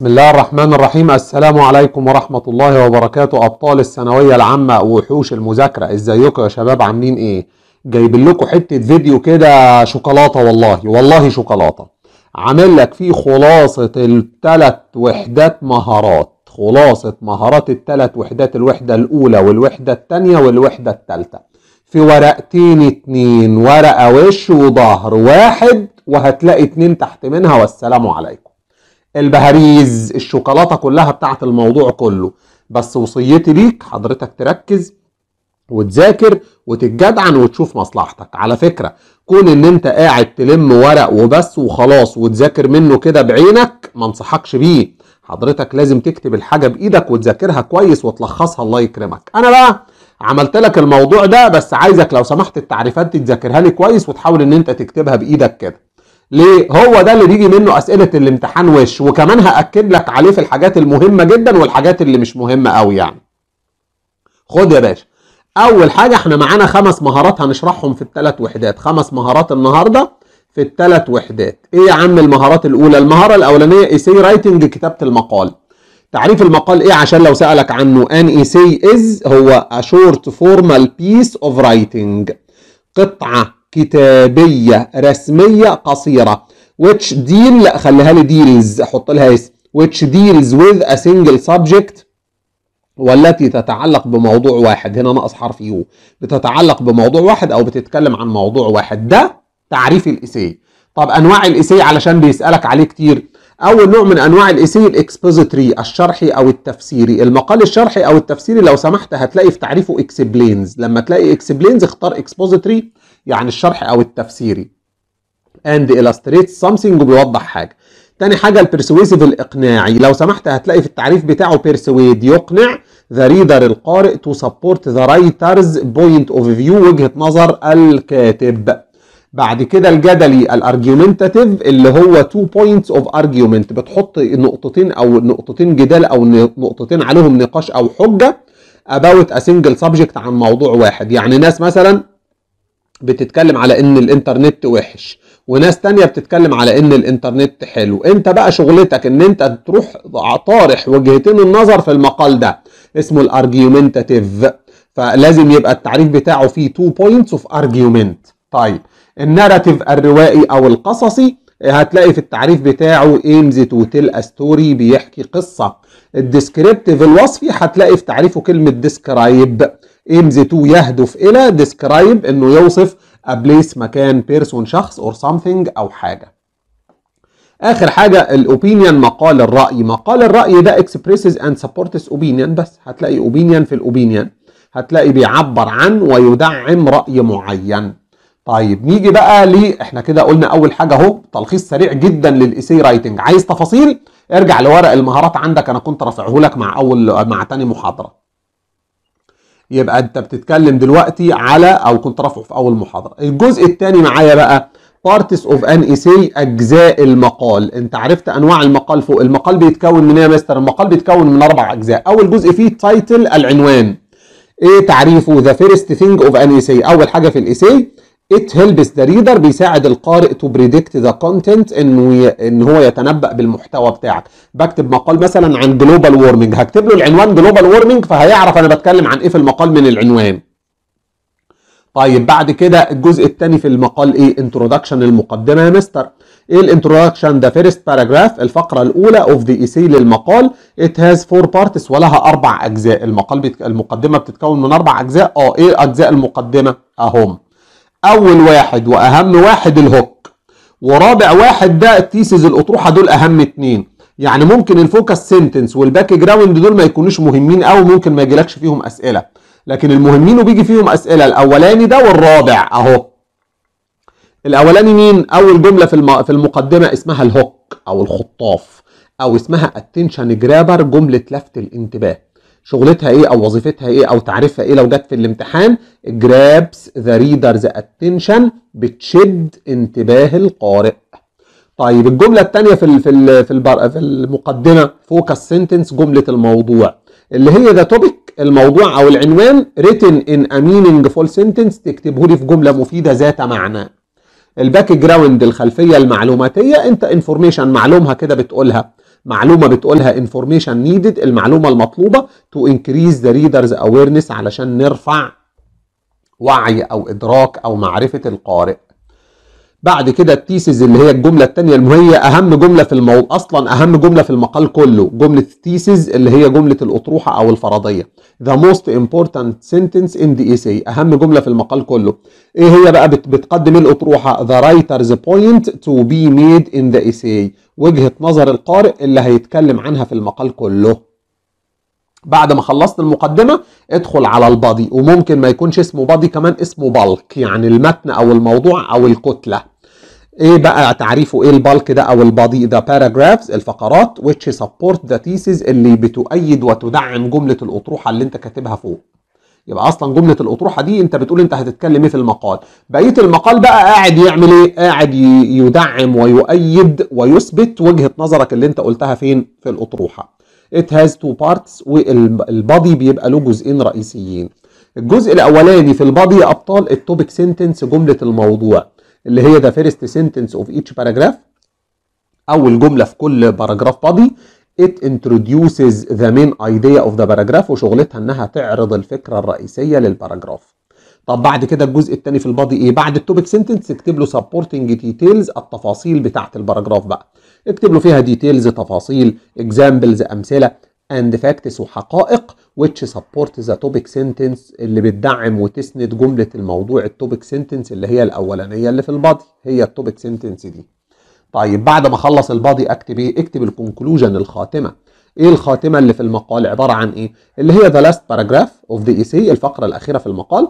بسم الله الرحمن الرحيم. السلام عليكم ورحمة الله وبركاته. أبطال الثانوية العامة ووحوش المذاكرة، ازيكم يا شباب؟ عاملين ايه؟ جايب لكم حتة فيديو كده شوكولاتة، والله شوكولاتة. عامل لك فيه خلاصة الثلاث وحدات مهارات، خلاصة مهارات الثلاث وحدات، الوحدة الأولى والوحدة الثانية والوحدة الثالثة، في ورقتين اتنين، ورقة وش وظهر واحد، وهتلاقي اتنين تحت منها. والسلام عليكم. البهاريز، الشوكولاتة كلها بتاعت الموضوع كله. بس وصيتي ليك حضرتك تركز وتذاكر وتتجدعن وتشوف مصلحتك. على فكرة، كون ان انت قاعد تلم ورق وبس وخلاص وتذاكر منه كده بعينك، ما انصحكش بيه. حضرتك لازم تكتب الحاجة بايدك وتذاكرها كويس وتلخصها. الله يكرمك. انا بقى عملت لك الموضوع ده، بس عايزك لو سمحت التعريفات تذاكرها لي كويس وتحاول ان انت تكتبها بايدك كده. ليه؟ هو ده اللي بيجي منه اسئله الامتحان وش، وكمان هاكد لك عليه في الحاجات المهمه جدا والحاجات اللي مش مهمه قوي يعني. خد يا باشا، اول حاجه احنا معانا 5 مهارات هنشرحهم في الثلاث وحدات. 5 مهارات النهارده في الثلاث وحدات. ايه يا عم المهارات الاولى؟ المهاره الاولانيه ايسي رايتنج، كتابه المقال. تعريف المقال ايه عشان لو سالك عنه؟ ان ايسي از هو a short formal piece of writing، قطعه كتابية رسمية قصيرة. which deal، لا خليها لي deals، احط لها اس، which deals with a single subject، والتي تتعلق بموضوع واحد. هنا ناقص حرف يو، بتتعلق بموضوع واحد او بتتكلم عن موضوع واحد. ده تعريف الإيساي. طب انواع الإيساي علشان بيسألك عليه كتير. اول نوع من انواع الإيساي الاكسبوزيتري، الشرحي او التفسيري. المقال الشرحي او التفسيري لو سمحت هتلاقي في تعريفه اكسبلينز. لما تلاقي اكسبلينز اختار اكسبوزيتري، يعني الشرح او التفسيري. and illustrates something، وبيوضح حاجه. تاني حاجه البرسويسيف، الاقناعي. لو سمحت هتلاقي في التعريف بتاعه persuade، يقنع، the reader القارئ، to support the writer's point of view، وجهه نظر الكاتب. بعد كده الجدلي الارجيومنتاتيف، اللي هو 2 points of argument، بتحط نقطتين او نقطتين جدال او نقطتين عليهم نقاش او حجه about a single subject، عن موضوع واحد. يعني ناس مثلا بتتكلم على ان الانترنت وحش، وناس تانية بتتكلم على ان الانترنت حلو. انت بقى شغلتك ان انت تروح طارح وجهتين النظر في المقال ده، اسمه الارجيومنتاتيف. فلازم يبقى التعريف بتاعه فيه 2 points of argument. طيب الناراتيف، الروائي او القصصي، هتلاقي في التعريف بتاعه aims to tell a story، بيحكي قصة. الديسكريبتيف، الوصفي، هتلاقي في تعريفه كلمة describe. aims to يهدف إلى، describe إنه يوصف a place، مكان، person شخص، or something أو حاجة. آخر حاجة الأوبينيون، مقال الرأي. مقال الرأي ده expresses and supports opinion، بس هتلاقي opinion في الأوبينيون، هتلاقي بيعبر عن ويدعم رأي معين. طيب نيجي بقى احنا كده قلنا أول حاجة أهو تلخيص سريع جدا للإيساي رايتنج. عايز تفاصيل؟ ارجع لورق المهارات عندك، أنا كنت رافعه لك مع تاني محاضرة. يبقى انت بتتكلم دلوقتي على، او كنت رافعه في اول محاضره. الجزء الثاني معايا بقى parts of an essay، اجزاء المقال. انت عرفت انواع المقال فوق. المقال بيتكون من ايه يا مستر؟ المقال بيتكون من 4 اجزاء. اول جزء فيه تايتل، العنوان. ايه تعريفه؟ the first thing of an essay، اول حاجه في الاساي it helps the reader، بيساعد القارئ to predict the content، ان هو يتنبأ بالمحتوى بتاعك. بكتب مقال مثلا عن جلوبال وورمنج، هكتب له العنوان جلوبال وورمنج، فهيعرف انا بتكلم عن ايه في المقال من العنوان. طيب بعد كده الجزء الثاني في المقال ايه؟ انترودكشن، المقدمه يا مستر. ايه الانترودكشن ده؟ فيرست باراجراف، الفقره الاولى اوف ذا ايساي للمقال. ات هاز 4 بارتس، ولها 4 اجزاء. المقدمه بتتكون من 4 اجزاء. ايه اجزاء المقدمه؟ اهم. اول واحد واهم واحد الهوك، ورابع واحد ده التيسز، الاطروحه. دول اهم 2. يعني ممكن الفوكس سنتنس والباك جراوند دول ما يكونوش مهمين قوي، ممكن ما يجيلكش فيهم اسئله، لكن المهمين وبيجي فيهم اسئله الاولاني ده والرابع اهو. الاولاني مين؟ اول جمله في المقدمه اسمها الهوك او الخطاف، او اسمها اتنشن جرابر، جمله لفت الانتباه. شغلتها ايه او وظيفتها ايه او تعريفها ايه لو جت في الامتحان؟ grabs the reader's attention، بتشد انتباه القارئ. طيب الجمله الثانيه في المقدمه فوكس سنتنس، جمله الموضوع، اللي هي ده توبيك، الموضوع او العنوان. written in a meaningful sentence، تكتبه لي في جمله مفيده ذات معنى. الباك جراوند، الخلفيه المعلوماتيه، انت انفورميشن، معلومه كده بتقولها. معلومة بتقولها information needed، المعلومة المطلوبة to increase the reader's awareness علشان نرفع وعي أو إدراك أو معرفة القارئ. بعد كده التيسز اللي هي الجملة التانية هي أهم جملة في أصلا أهم جملة في المقال كله، جملة التيسز اللي هي جملة الأطروحة أو الفرضية. The most important sentence in the essay، أهم جملة في المقال كله. إيه هي بقى؟ بتقدم الأطروحة The writer's point to be made in the essay، وجهة نظر القارئ اللي هيتكلم عنها في المقال كله. بعد ما خلصت المقدمة ادخل على البادي، وممكن ما يكونش اسمه بادي، كمان اسمه بالك، يعني المتن أو الموضوع أو الكتلة. ايه بقى تعريفه؟ ايه البالك ده او البادي ده؟ paragraphs، الفقرات which support the thesis، اللي بتؤيد وتدعم جملة الأطروحة اللي انت كاتبها فوق. يبقى اصلا جملة الأطروحة دي انت بتقول انت هتتكلم ايه في المقال، بقية المقال بقى قاعد يعمل ايه؟ قاعد يدعم ويؤيد ويثبت وجهة نظرك اللي انت قلتها فين؟ في الأطروحة. it has two parts، والبادي بيبقى له جزئين رئيسيين. الجزء الاولاني في البادي يا ابطال التوبيك سنتنس، جملة الموضوع، اللي هي the first sentence of each paragraph، أول جملة في كل باراجراف body. it introduces the main idea of the paragraph، وشغلتها إنها تعرض الفكرة الرئيسية للباراجراف. طب بعد كده الجزء الثاني في البادي إيه؟ بعد التوبيك سنتنس اكتب له supporting details، التفاصيل بتاعة الباراجراف بقى. اكتب له فيها details، تفاصيل، examples، أمثلة، and facts، وحقائق which support the topic sentence، اللي بتدعم وتسند جملة الموضوع التوبيك سنتنس اللي هي الأولانية اللي في البادي، هي التوبيك سنتنس دي. طيب بعد ما اخلص البادي اكتب ايه؟ اكتب الكونكلوجن، الخاتمة. ايه الخاتمة اللي في المقال؟ عبارة عن ايه؟ اللي هي the last paragraph of the essay، الفقرة الأخيرة في المقال.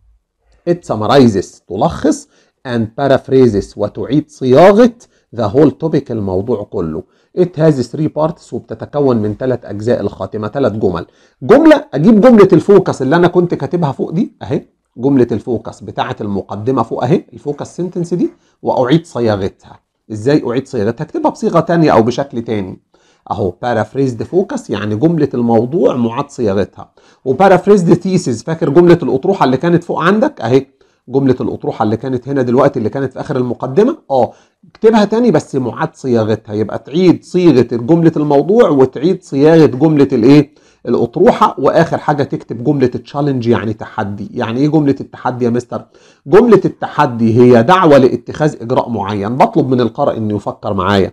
it summarizes، تلخص، and paraphrases، وتعيد صياغة the whole topic، الموضوع كله. it has 3 parts، وبتتكون من 3 أجزاء الخاتمة، 3 جمل. جملة أجيب جملة الفوكس اللي أنا كنت كاتبها فوق دي أهي، جملة الفوكس بتاعة المقدمة فوق أهي، الفوكس سنتنس دي، وأعيد صياغتها. إزاي أعيد صياغتها؟ أكتبها بصيغة تانية أو بشكل تاني أهو، paraphrased focus، يعني جملة الموضوع معاد صياغتها. وparaphrased thesis، فاكر جملة الأطروحة اللي كانت فوق عندك أهي، جملة الأطروحة اللي كانت هنا دلوقتي اللي كانت في آخر المقدمة، اكتبها تاني بس معاد صياغتها. يبقى تعيد صيغة جملة الموضوع وتعيد صياغة جملة الايه؟ الأطروحة. وآخر حاجة تكتب جملة تشالنج، يعني تحدي. يعني ايه جملة التحدي يا مستر؟ جملة التحدي هي دعوة لاتخاذ إجراء معين، بطلب من القارئ إنه يفكر معايا،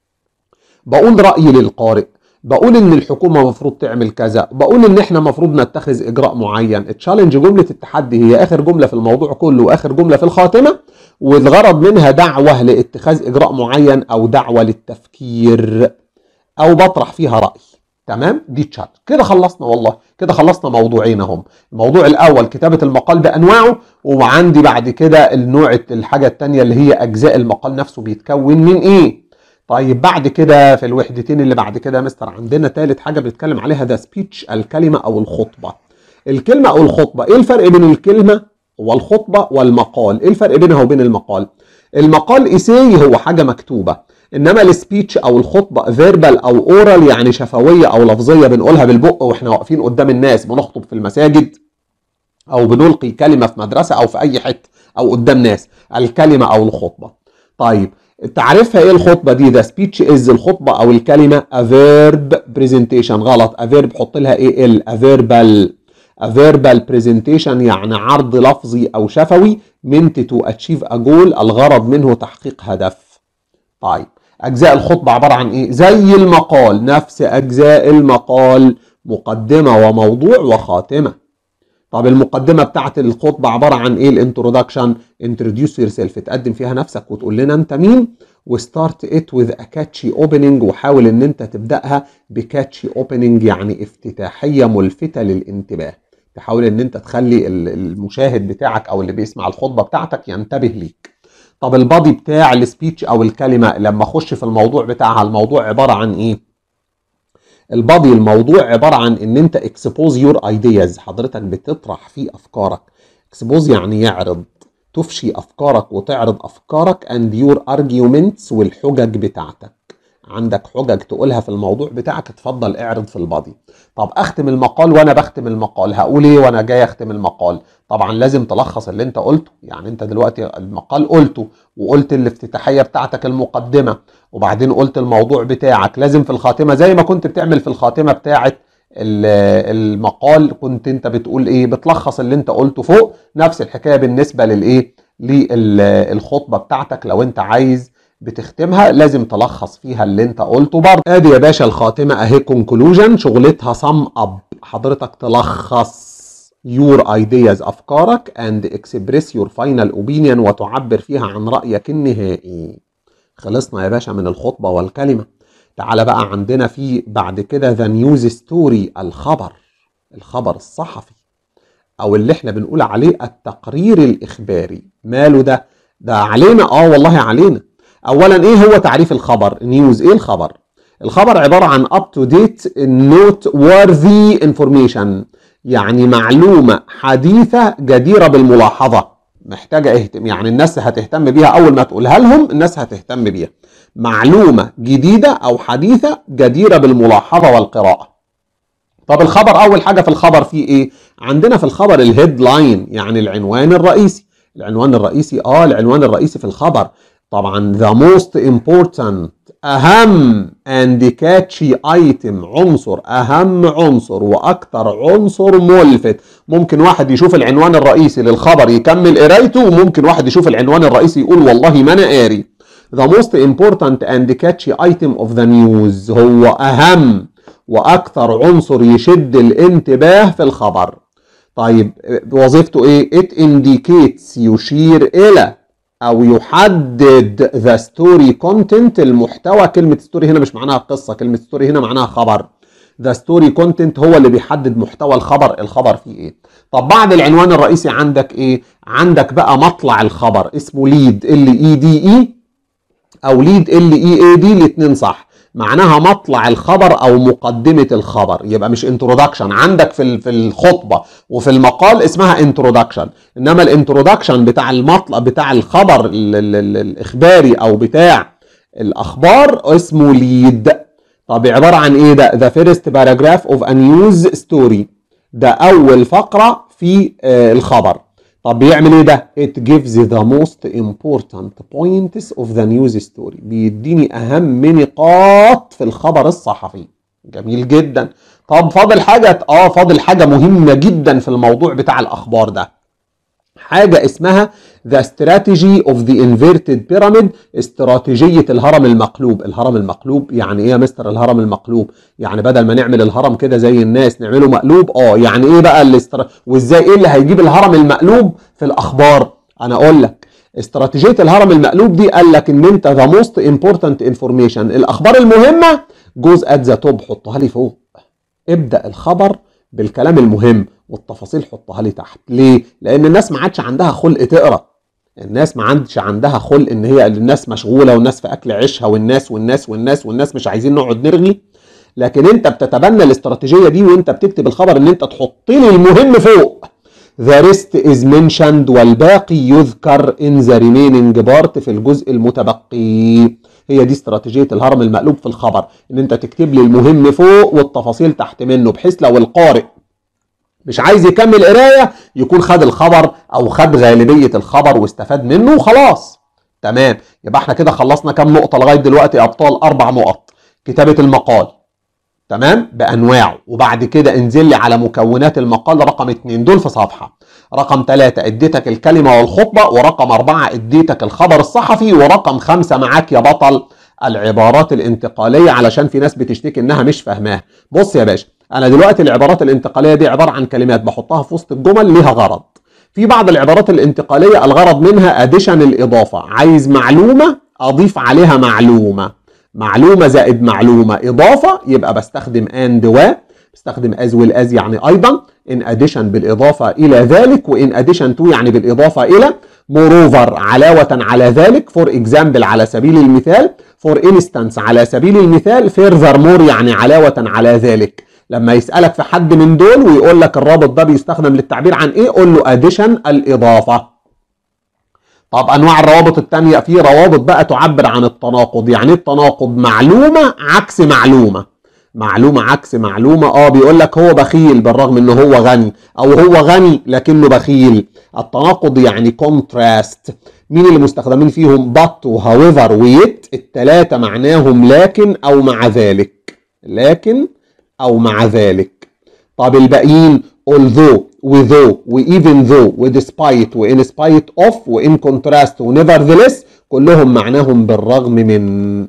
بقول رأيي للقارئ، بقول ان الحكومه المفروض تعمل كذا، بقول ان احنا المفروض نتخذ اجراء معين. التشالنج جمله التحدي هي اخر جمله في الموضوع كله واخر جمله في الخاتمه، والغرض منها دعوه لاتخاذ اجراء معين او دعوه للتفكير او بطرح فيها راي. تمام؟ دي تشالنج. كده خلصنا، والله كده خلصنا موضوعين اهم. الموضوع الاول كتابه المقال بانواعه، وعندي بعد كده الحاجه الثانيه اللي هي اجزاء المقال نفسه بيتكون من ايه. طيب بعد كده في الوحدتين اللي بعد كده يا مستر عندنا ثالث حاجه بنتكلم عليها، ده سبيتش، الكلمه او الخطبه. الكلمه او الخطبه، ايه الفرق بين الكلمه والخطبه والمقال؟ ايه الفرق بينها وبين المقال؟ المقال ايساي هو حاجه مكتوبه، انما السبيتش او الخطبه فيربال او اورال، يعني شفويه او لفظيه، بنقولها بالبق واحنا واقفين قدام الناس، بنخطب في المساجد او بنلقي كلمه في مدرسه او في اي حته او قدام ناس، الكلمه او الخطبه. طيب تعرفها ايه الخطبه دي؟ ده سبيتش از، الخطبه او الكلمه a verb presentation. غلط، a verb حط لها ايه؟ a verbal presentation، يعني عرض لفظي او شفوي meant to achieve a goal، الغرض منه تحقيق هدف. طيب اجزاء الخطبه عباره عن ايه؟ زي المقال، نفس اجزاء المقال، مقدمه وموضوع وخاتمه. طب المقدمة بتاعت الخطبة عبارة عن ايه؟ الانترودكشن، introduce yourself، تقدم فيها نفسك وتقول لنا انت مين، وستارت it with a catchy opening، وحاول ان انت تبدأها بكاتشي opening، يعني افتتاحية ملفتة للانتباه. تحاول ان انت تخلي المشاهد بتاعك او اللي بيسمع الخطبة بتاعتك ينتبه ليك. طب البادي بتاع السبيتش او الكلمة لما اخش في الموضوع بتاعها، الموضوع عبارة عن ايه؟ البادي الموضوع عبارة عن ان انت expose your ideas، حضرتك بتطرح فيه افكارك. expose يعني يعرض، تفشي افكارك وتعرض افكارك، and your arguments، والحجج بتاعتك. عندك حجج تقولها في الموضوع بتاعك، اتفضل اعرض في البادي. طب اختم المقال، وانا بختم المقال هقول ايه وانا جاي اختم المقال؟ طبعا لازم تلخص اللي انت قلته. يعني انت دلوقتي المقال قلته، وقلت الافتتاحية بتاعتك المقدمة، وبعدين قلت الموضوع بتاعك. لازم في الخاتمة زي ما كنت بتعمل في الخاتمة بتاعت المقال، كنت انت بتقول ايه؟ بتلخص اللي انت قلته فوق. نفس الحكاية بالنسبة للايه؟ للخطبة بتاعتك لو انت عايز بتختمها لازم تلخص فيها اللي انت قلته برضه. ادي يا باشا الخاتمة اهي كونكلوجن، شغلتها sum up. حضرتك تلخص your ideas افكارك and express your final opinion وتعبر فيها عن رأيك النهائي. خلصنا يا باشا من الخطبة والكلمة. تعال بقى عندنا في بعد كده the news story، الخبر الصحفي، او اللي احنا بنقول عليه التقرير الاخباري. ماله ده؟ ده علينا، والله علينا. اولا ايه هو تعريف الخبر؟ نيوز ايه الخبر؟ الخبر عبارة عن up to date noteworthy information، يعني معلومة حديثة جديرة بالملاحظة، محتاجة يعني الناس هتهتم بيها، اول ما تقولها لهم الناس هتهتم بيها. معلومة جديدة او حديثة جديرة بالملاحظة والقراءة. طب الخبر، اول حاجة في الخبر فيه ايه؟ عندنا في الخبر الهيدلاين، يعني العنوان الرئيسي. العنوان الرئيسي في الخبر طبعا the most important، اهم and catchy item، اهم عنصر واكتر عنصر ملفت. ممكن واحد يشوف العنوان الرئيسي للخبر يكمل قرايته، وممكن واحد يشوف العنوان الرئيسي يقول والله ما انا قاري. the most important and catchy item of the news، هو اهم واكثر عنصر يشد الانتباه في الخبر. طيب وظيفته ايه؟ it indicates، يشير الى او يحدد the story content، المحتوى. كلمة story هنا مش معناها قصة، كلمة story هنا معناها خبر. the story content هو اللي بيحدد محتوى الخبر فيه ايه. طب بعد العنوان الرئيسي عندك ايه؟ عندك بقى مطلع الخبر اسمه lead، LEADE او lead LEAD، الاتنين صح. معناها مطلع الخبر او مقدمة الخبر، يبقى مش انترودكشن. عندك في الخطبة وفي المقال اسمها انترودكشن، انما الانترودكشن بتاع المطلع بتاع الخبر الاخباري او بتاع الاخبار اسمه ليد. طب عبارة عن ايه ده؟ the first paragraph of a news story، ده اول فقرة في الخبر. طب بيعمل ايه ده؟ it gives the most important points of the news story، بيديني اهم نقاط في الخبر الصحفي. جميل جدا. طب فاضل حاجة مهمة جدا في الموضوع بتاع الاخبار ده، حاجة اسمها the strategy of the inverted pyramid، استراتيجية الهرم المقلوب. الهرم المقلوب يعني ايه يا مستر؟ الهرم المقلوب يعني بدل ما نعمل الهرم كده زي الناس نعمله مقلوب. يعني ايه بقى وازاي ايه اللي هيجيب الهرم المقلوب في الاخبار؟ انا اقول لك استراتيجية الهرم المقلوب دي. قال لك ان انت the most important information، الاخبار المهمة جوز at the top، حطها لي فوق. ابدأ الخبر بالكلام المهم والتفاصيل حطها لي تحت. ليه؟ لان الناس ما عادش عندها خلق تقرا، الناس ما عادش عندها خلق، ان هي الناس مشغوله والناس في اكل عيشها، والناس مش عايزين نقعد نرغي. لكن انت بتتبنى الاستراتيجيه دي وانت بتكتب الخبر ان انت تحط لي المهم فوق. the rest is mentioned، والباقي يذكر in the remaining part، في الجزء المتبقي. هي دي استراتيجيه الهرم المقلوب في الخبر، ان انت تكتب لي المهم فوق والتفاصيل تحت منه، بحيث لو القارئ مش عايز يكمل قرايه يكون خد الخبر او خد غالبيه الخبر واستفاد منه وخلاص. تمام، يبقى احنا كده خلصنا كام نقطه لغايه دلوقتي يا ابطال؟ 4 نقط. كتابه المقال تمام بانواعه، وبعد كده انزل لي على مكونات المقال رقم 2، دول في صفحه. رقم 3 اديتك الكلمه والخطبه، ورقم 4 اديتك الخبر الصحفي، ورقم 5 معاك يا بطل العبارات الانتقاليه، علشان في ناس بتشتكي انها مش فاهماها. بص يا باشا، انا دلوقتي العبارات الانتقاليه دي عباره عن كلمات بحطها في وسط الجمل ليها غرض. في بعض العبارات الانتقاليه الغرض منها اديشن، الاضافه، عايز معلومه اضيف عليها معلومه زائد معلومه اضافه، يبقى بستخدم and و، بستخدم as well as يعني ايضا، in addition بالاضافه الى ذلك، وin addition to يعني بالاضافه الى، moreover علاوه على ذلك، for example على سبيل المثال، for instance على سبيل المثال، furthermore يعني علاوه على ذلك. لما يسألك في حد من دول ويقول لك الرابط ده بيستخدم للتعبير عن ايه، قول له addition، الاضافة. طب انواع الروابط التانية، في روابط بقى تعبر عن التناقض. يعني ايه التناقض؟ معلومة عكس معلومة، معلومة عكس معلومة. بيقول لك هو بخيل بالرغم انه هو غني، او هو غني لكنه بخيل. التناقض يعني كونتراست. مين اللي مستخدمين فيهم؟ but وhowever ويت، التلاتة معناهم لكن او مع ذلك، لكن او مع ذلك. طب الباقيين although وthough وeven though ودespite وin spite of وin contrast وnevertheless، كلهم معناهم بالرغم من.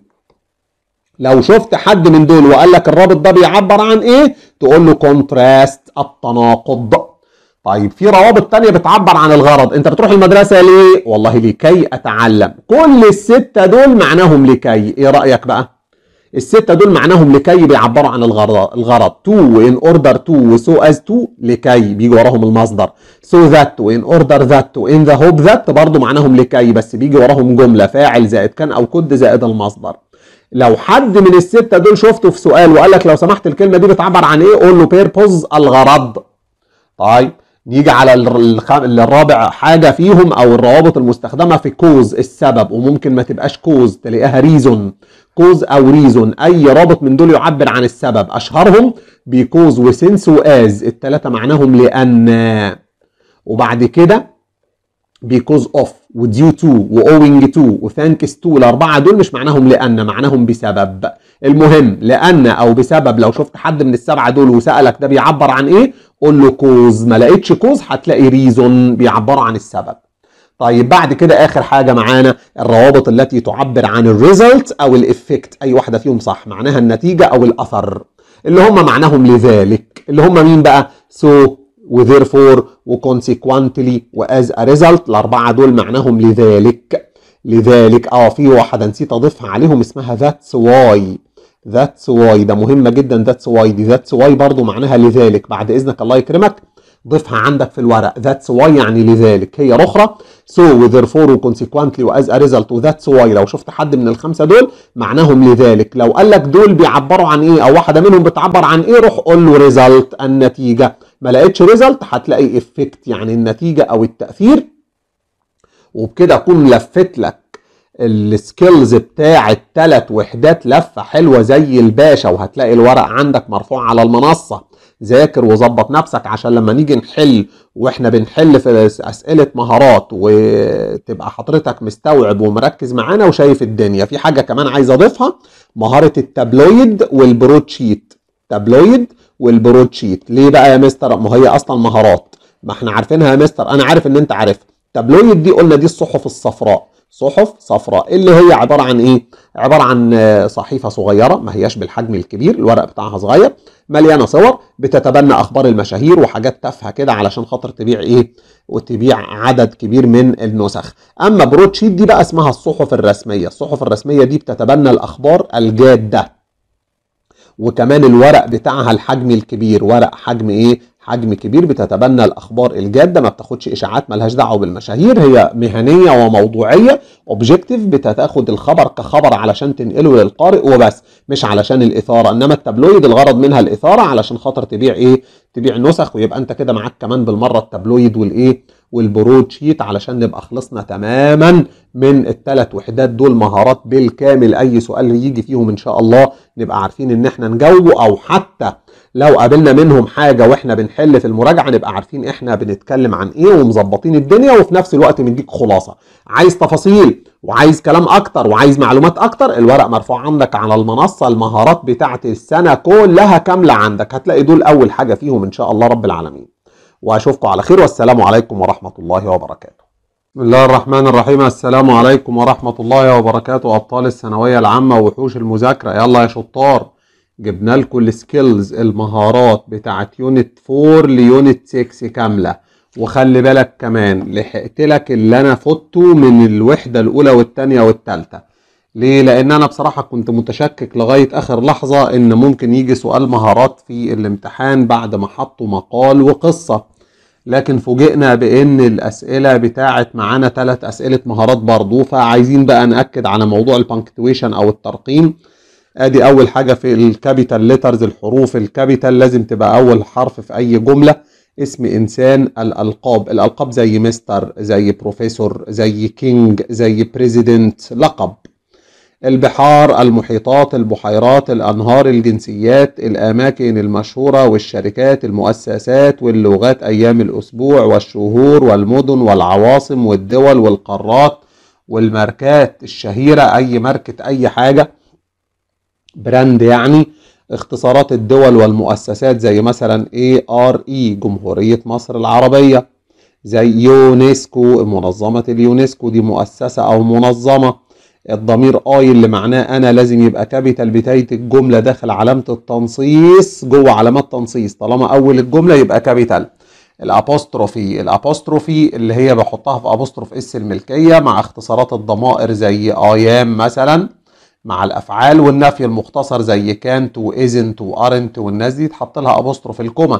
لو شفت حد من دول وقال لك الرابط ده بيعبر عن ايه، تقول له كونتراست، التناقض. طيب في روابط تانية بتعبر عن الغرض. انت بتروح المدرسة ليه؟ والله لكي اتعلم. كل الستة دول معناهم لكي. ايه رأيك بقى؟ الستة دول معناهم لكي، بيعبروا عن الغرض. to وin order to وso as to، لكي بيجي وراهم المصدر. so that وin order that وin the hope that برضو معناهم لكي، بس بيجي وراهم جملة فاعل زائد كان او كد زائد المصدر. لو حد من الستة دول شفته في سؤال وقال لك لو سمحت الكلمة دي بتعبر عن ايه، قول له purpose، الغرض. طيب نيجي على الرابع حاجة فيهم او الروابط المستخدمة في كوز، السبب، وممكن ما تبقاش كوز تلاقيها ريزون، كوز او ريزون. اي رابط من دول يعبر عن السبب. اشهرهم بيكوز وسنس واز، التلاتة معناهم لان. وبعد كده because of وديو تو وowing to وثانكس تو، الاربعه دول مش معناهم لان، معناهم بسبب. المهم لان او بسبب. لو شفت حد من السبعه دول وسالك ده بيعبر عن ايه، قول له كوز. ما لقيتش كوز هتلاقي ريزون، بيعبروا عن السبب. طيب بعد كده اخر حاجه معانا الروابط التي تعبر عن الريزلت او الافكت. اي واحده فيهم صح، معناها النتيجه او الاثر، اللي هم معناهم لذلك. اللي هم مين بقى؟ so وtherefore وconsequently وas a result، الاربعه دول معناهم لذلك. لذلك في واحده نسيت اضيفها عليهم اسمها that's why. that's why ده مهمه جدا. that's why دي that's why برضو معناها لذلك. بعد اذنك الله يكرمك ضيفها عندك في الورق. that's why يعني لذلك، هي رخرة. so وtherefore وconsequently وas a result وthat's why، لو شفت حد من الخمسه دول معناهم لذلك. لو قال لك دول بيعبروا عن ايه او واحده منهم بتعبر عن ايه، روح قول له result، النتيجه. ما لقيتش result هتلاقي effect يعني النتيجه او التاثير. وبكده اكون لفت لك السكيلز بتاع الثلاث وحدات لفه حلوه زي الباشا. وهتلاقي الورق عندك مرفوع على المنصه. ذاكر وظبط نفسك عشان لما نيجي نحل، واحنا بنحل في اسئله مهارات، وتبقى حضرتك مستوعب ومركز معانا وشايف الدنيا. في حاجه كمان عايز اضيفها، مهاره التابلويد والبرود شيت. تابلويد والبرود شيت ليه بقى يا مستر؟ ما هي اصلا مهارات، ما احنا عارفينها يا مستر. انا عارف ان انت عارفها. تابلويد دي قلنا دي الصحف الصفراء، صحف صفراء اللي هي عباره عن ايه؟ عباره عن صحيفه صغيره، ما هياش بالحجم الكبير، الورق بتاعها صغير، مليانه صور، بتتبنى اخبار المشاهير وحاجات تافهه كده علشان خاطر تبيع ايه؟ وتبيع عدد كبير من النسخ. اما برود شيت دي بقى اسمها الصحف الرسميه. الصحف الرسميه دي بتتبنى الاخبار الجاده، وكمان الورق بتاعها الحجم الكبير، ورق حجم ايه؟ حجم كبير، بتتبنى الاخبار الجاده، ما بتاخدش اشاعات، ملهاش دعوه بالمشاهير، هي مهنيه وموضوعيه اوبجكتيف، بتاخد الخبر كخبر علشان تنقله للقارئ وبس، مش علشان الاثاره. انما التابلويد الغرض منها الاثاره علشان خاطر تبيع ايه؟ تبيع نسخ. ويبقى انت كده معاك كمان بالمره التابلويد والايه؟ والبرود شيت، علشان نبقى خلصنا تماما من الثلاث وحدات دول مهارات بالكامل. اي سؤال يجي فيهم ان شاء الله نبقى عارفين ان احنا نجاوبه، او حتى لو قابلنا منهم حاجه واحنا بنحل في المراجعه نبقى عارفين احنا بنتكلم عن ايه ومظبطين الدنيا، وفي نفس الوقت بنديك خلاصه. عايز تفاصيل وعايز كلام اكتر وعايز معلومات اكتر، الورق مرفوع عندك على المنصه، المهارات بتاعت السنه كلها كامله عندك، هتلاقي دول اول حاجه فيهم ان شاء الله رب العالمين. واشوفكم على خير، والسلام عليكم ورحمه الله وبركاته. بسم الله الرحمن الرحيم. السلام عليكم ورحمه الله وبركاته. ابطال الثانويه العامه ووحوش المذاكره، يلا يا شطار، جبنا لكم السكيلز المهارات بتاعت يونت 4 ليونت 6 كامله. وخلي بالك كمان لحقت لك اللي انا فوتته من الوحده الاولى والثانيه والثالثه. ليه؟ لان انا بصراحه كنت متشكك لغايه اخر لحظه ان ممكن يجي سؤال مهارات في الامتحان بعد ما حطوا مقال وقصه، لكن فوجئنا بان الاسئله بتاعت معانا 3 اسئله مهارات برضو. فعايزين بقى ناكد على موضوع البانكتويشن او الترقيم. ادي اول حاجه في الكابيتال ليترز، الحروف الكابيتال لازم تبقى اول حرف في اي جمله. اسم انسان. الالقاب زي مستر، زي بروفيسور، زي كينج، زي بريزيدنت، لقب. البحار، المحيطات، البحيرات، الانهار، الجنسيات، الاماكن المشهورة والشركات، المؤسسات واللغات، ايام الاسبوع والشهور والمدن والعواصم والدول والقارات والماركات الشهيرة، اي ماركة اي حاجة براند يعني. اختصارات الدول والمؤسسات زي مثلا ARE جمهورية مصر العربية، زي يونسكو منظمة اليونسكو، دي مؤسسة او منظمة. الضمير اي اللي معناه انا لازم يبقى كابيتال بداية الجملة داخل علامة التنصيص جوه علامات تنصيص، طالما اول الجملة يبقى كابيتال. الابوستروفي اللي هي بحطها في ابوستروف اس الملكية مع اختصارات الضمائر زي ايام مثلا، مع الافعال والنفي المختصر زي كانت وازنت وارنت والناس دي تحط لها ابوستروف.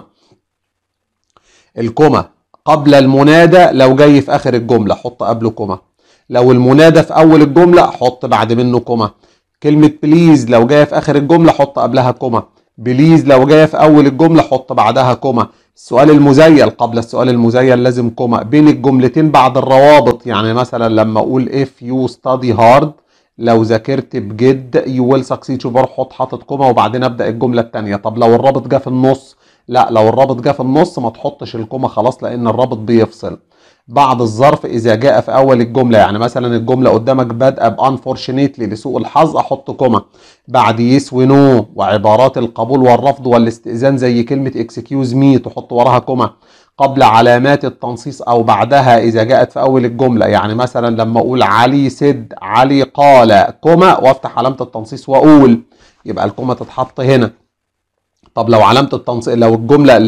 الكوما قبل المنادى لو جاي في اخر الجمله حط قبله كوما، لو المنادى في اول الجمله حط بعد منه كوما. كلمه بليز لو جايه في اخر الجمله حط قبلها كوما، بليز لو جايه في اول الجمله حط بعدها كوما. السؤال المزيل قبل السؤال المزيل لازم كوما بين الجملتين بعد الروابط، يعني مثلا لما اقول if you study hard لو ذاكرت بجد you will succeed، شوف بروح حاطط كوما وبعدين ابدا الجمله الثانيه. طب لو الرابط جه في النص، لا لو الرابط جه في النص ما تحطش الكوما خلاص لان الرابط بيفصل. بعد الظرف اذا جاء في اول الجمله، يعني مثلا الجمله قدامك بادئه بانفورشنيتلي لسوء الحظ احط كوما. بعد يس ونو وعبارات القبول والرفض والاستئذان زي كلمه اكسكيوز مي تحط وراها كوما. قبل علامات التنصيص او بعدها اذا جاءت في اول الجمله، يعني مثلا لما اقول علي سد علي قال كوما وافتح علامه التنصيص واقول، يبقى الكوما تتحط هنا. طب لو علامه التنصيص، لو الجمله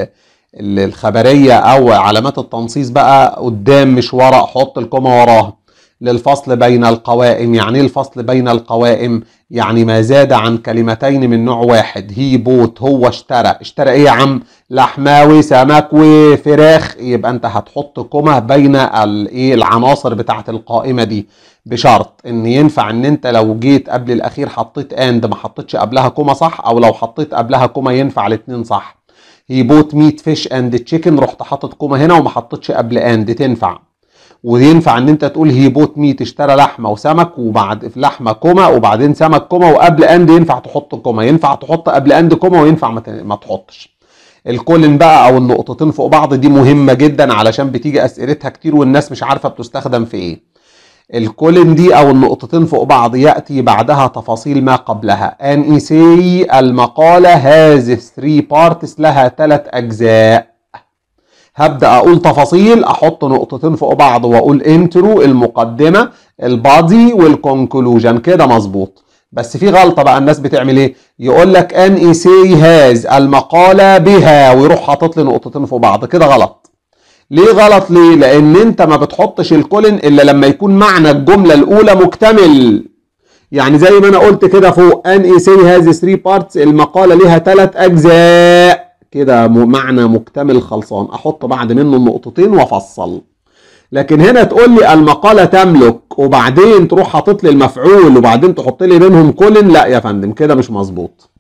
الخبريه او علامات التنصيص بقى قدام مش ورا حط الكوما وراها. للفصل بين القوائم، يعني ايه الفصل بين القوائم؟ يعني ما زاد عن كلمتين من نوع واحد. هي بوت هو اشترى ايه يا عم؟ لحماوي سمك وفراخ، يبقى انت هتحط كوما بين العناصر بتاعه القائمه دي، بشرط ان ينفع ان انت لو جيت قبل الاخير حطيت اند ما حطيتش قبلها كوما صح، او لو حطيت قبلها كوما ينفع الاثنين صح. هي بوت ميت فيش اند تشيكن رحت حاطط كوما هنا وما حطيتش قبل اند تنفع. وينفع ان انت تقول هي بوت ميت اشترى لحمه وسمك وبعد في لحمه كوما وبعدين سمك كوما وقبل اند ينفع تحط كوما، ينفع تحط قبل اند كوما وينفع ما تحطش. الكولن بقى او النقطتين فوق بعض دي مهمه جدا علشان بتيجي اسئلتها كتير والناس مش عارفه بتستخدم في ايه. الكولن دي او النقطتين فوق بعض ياتي بعدها تفاصيل ما قبلها. ان ايسي المقاله هذه 3 بارتس لها 3 اجزاء. هبدا اقول تفاصيل احط نقطتين فوق بعض واقول انترو المقدمه البادي والكونكلوجن، كده مظبوط. بس في غلطه بقى الناس بتعمل ايه؟ يقول لك ان ايسي هاز المقاله بها ويروح حاطط لي نقطتين فوق بعض، كده غلط. ليه غلط؟ ليه؟ لان انت ما بتحطش الكولن الا لما يكون معنى الجمله الاولى مكتمل. يعني زي ما انا قلت كده فوق ان ايسي هاز 3 بارتس المقاله ليها 3 اجزاء، كده معنى مكتمل خلصان، احط بعد منه النقطتين وافصل. لكن هنا تقول لي المقاله تملك وبعدين تروح حاطط لي المفعول وبعدين تحط لي بينهم كولن، لا يا فندم كده مش مظبوط.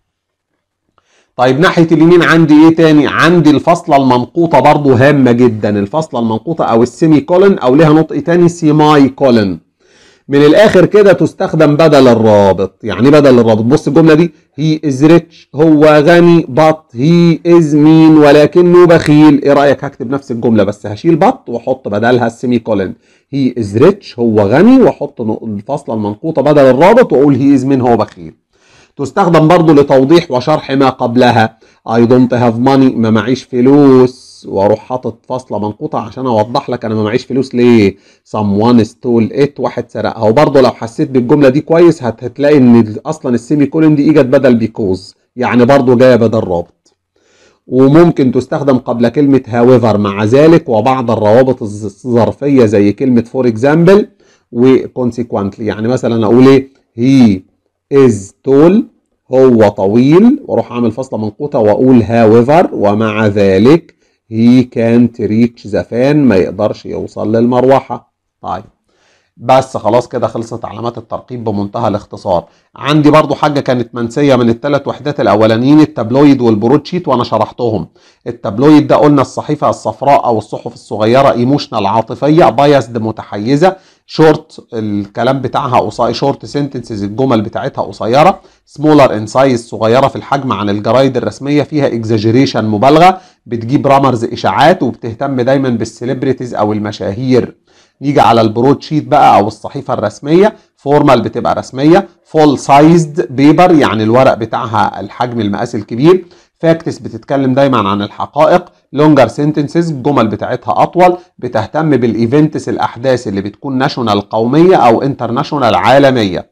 طيب ناحيه اليمين عندي ايه تاني؟ عندي الفاصله المنقوطه برضو هامه جدا. الفاصله المنقوطه او السيمي كولن او ليها نطق تاني سيماي كولن. من الاخر كده تستخدم بدل الرابط. يعني بدل الرابط، بص الجمله دي هي از ريتش هو غني بط هي از مين ولكنه بخيل. ايه رايك هكتب نفس الجمله بس هشيل بط واحط بدلها السيمي كولن. هي از ريتش هو غني واحط الفاصله المنقوطه بدل الرابط واقول هي از مين هو بخيل. تستخدم برضو لتوضيح وشرح ما قبلها. I don't have money ما معيش فلوس واروح حاطط فاصله منقوطه عشان اوضح لك انا ما معيش فلوس ليه. someone stole it واحد سرقها. وبرضو لو حسيت بالجمله دي كويس هتلاقي ان اصلا السيمي كولن دي اجت بدل بيكوز، يعني برضو جايه بدل رابط. وممكن تستخدم قبل كلمه however مع ذلك وبعض الروابط الظرفيه زي كلمه for example و consequently. يعني مثلا اقول ايه he is tall هو طويل واروح اعمل فاصله منقوطه واقول however ومع ذلك he can't reach the fan ما يقدرش يوصل للمروحه. طيب بس خلاص كده خلصت علامات الترقيم بمنتهى الاختصار. عندي برضو حاجة كانت منسية من الثلاث وحدات الأولانيين، التابلويد والبرودشيت، وأنا شرحتهم. التابلويد ده قلنا الصحيفة الصفراء أو الصحف الصغيرة، ايموشنال عاطفية، بايسد متحيزة، شورت الكلام بتاعها قصير، شورت سنتنسز الجمل بتاعتها قصيرة، سمولر ان سايز صغيرة في الحجم عن الجرايد الرسمية، فيها اكزاجيريشن مبالغة، بتجيب رامرز إشاعات، وبتهتم دايما بالسليبريتيز أو المشاهير. نيجي على البرود شيت بقى او الصحيفه الرسميه، فورمال بتبقى رسميه، فول سايزد بيبر يعني الورق بتاعها الحجم المقاس الكبير، فاكتس بتتكلم دايما عن الحقائق، لونجر سنتنسز الجمل بتاعتها اطول، بتهتم بالايفنتس الاحداث اللي بتكون ناشونال قوميه او انترناشونال عالميه.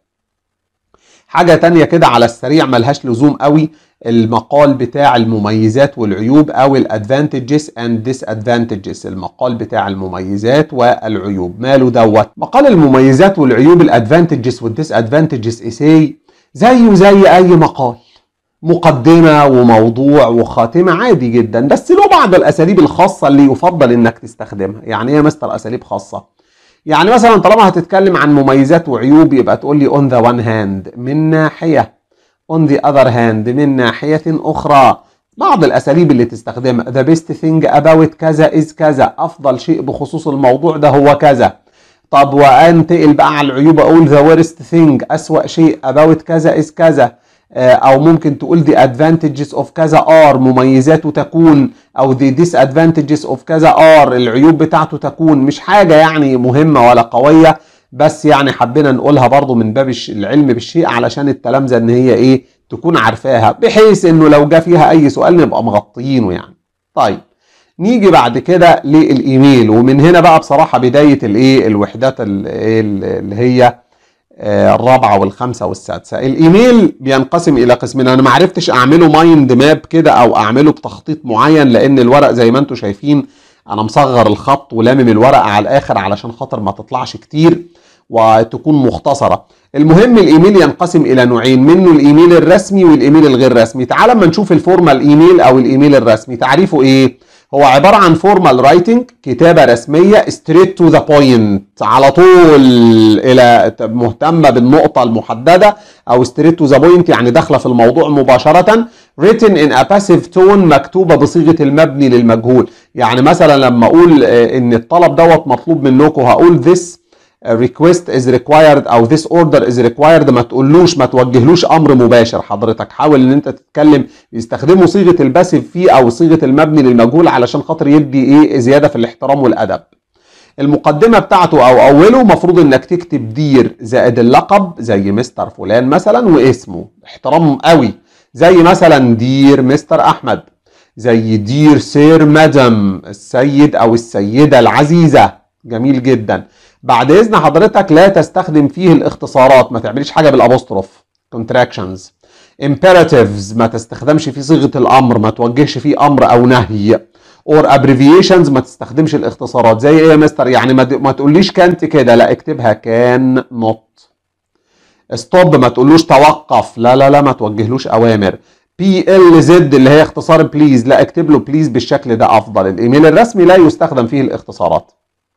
حاجه تانية كده على السريع ملهاش لزوم قوي، المقال بتاع المميزات والعيوب او الادفانتجز اند ديس ادفانتجز، المقال بتاع المميزات والعيوب ماله دوت. مقال المميزات والعيوب الادفانتجز والديس ادفانتجز اساي زيه زي اي مقال، مقدمه وموضوع وخاتمه عادي جدا، بس له بعض الاساليب الخاصه اللي يفضل انك تستخدمها. يعني ايه يا مستر اساليب خاصه؟ يعني مثلا طالما هتتكلم عن مميزات وعيوب يبقى تقول لي on the one hand من ناحيه، on the other hand من ناحية أخرى. بعض الأساليب اللي تستخدمها the best thing about كذا is كذا، أفضل شيء بخصوص الموضوع ده هو كذا. طب وأنتقل بقى على العيوب أقول the worst thing أسوأ شيء about كذا is كذا، أو ممكن تقول the advantages of كذا are مميزاته تكون، أو the disadvantages of كذا are العيوب بتاعته تكون. مش حاجة يعني مهمة ولا قوية، بس يعني حبينا نقولها برضو من باب العلم بالشيء علشان التلامذة ان هي ايه تكون عارفاها، بحيث انه لو جه فيها اي سؤال نبقى مغطيينه يعني. طيب نيجي بعد كده للايميل، ومن هنا بقى بصراحة بداية الايه الوحدات اللي هي الرابعة والخامسة والسادسة. الايميل بينقسم الى قسمين، انا معرفتش اعمله مايند ماب كده او اعمله بتخطيط معين، لان الورق زي ما انتم شايفين انا مصغر الخط ولامم الورقة على الاخر علشان خاطر ما تطلعش كتير وتكون مختصرة. المهم الايميل ينقسم الى نوعين، منه الايميل الرسمي والايميل الغير رسمي. تعال اما نشوف الفورمال ايميل او الايميل الرسمي. تعريفه ايه؟ هو عبارة عن فورمال رايتنج، كتابة رسمية straight to the point، على طول الى مهتمة بالنقطة المحددة، او straight to the point يعني داخلة في الموضوع مباشرة. written in a passive tone مكتوبة بصيغة المبني للمجهول. يعني مثلا لما اقول ان الطلب دوت مطلوب منكم هقول this request is required او this order is required، ما تقولوش ما توجهلوش امر مباشر. حضرتك حاول ان انت تتكلم يستخدموا صيغه الباسيف فيه او صيغه المبني للمجهول علشان خاطر يدي ايه زياده في الاحترام والادب. المقدمه بتاعته او اوله مفروض انك تكتب دير زائد اللقب زي مستر فلان مثلا واسمه، احترام قوي، زي مثلا دير مستر احمد، زي دير سير مادام السيد او السيده العزيزه. جميل جدا. بعد اذن حضرتك لا تستخدم فيه الاختصارات، ما تعمليش حاجه بالابوستروف contractions. imperatives ما تستخدمش فيه صيغه الامر، ما توجهش فيه امر او نهي. or abbreviations ما تستخدمش الاختصارات. زي ايه يا مستر؟ يعني ما تقوليش كانت كده، لا اكتبها كان not. stop ما تقولوش توقف، لا لا لا ما توجهلوش اوامر. PLZ اللي هي اختصار بليز، لا اكتب له بليز بالشكل ده افضل. الايميل الرسمي لا يستخدم فيه الاختصارات.